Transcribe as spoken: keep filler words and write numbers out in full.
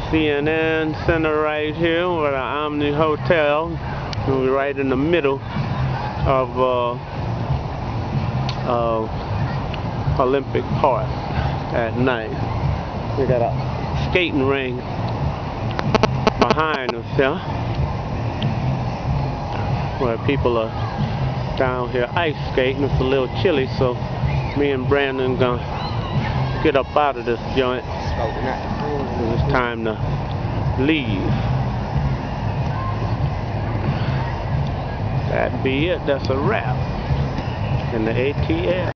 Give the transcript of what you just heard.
C N N Center right here. We're at the Omni Hotel. We're right in the middle of uh, uh, Olympic Park at night. We got a skating ring behind us here, where people are down here ice skating. It's a little chilly, so me and Brandon gonna get up out of this joint. It's time to leave. That be it. That's a wrap in the A T L.